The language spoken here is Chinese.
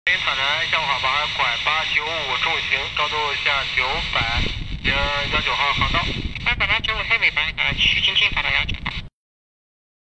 塔台下午好，八拐895重型，高度下900，19号航道。 8拐895黑尾白，区京津跑道要求。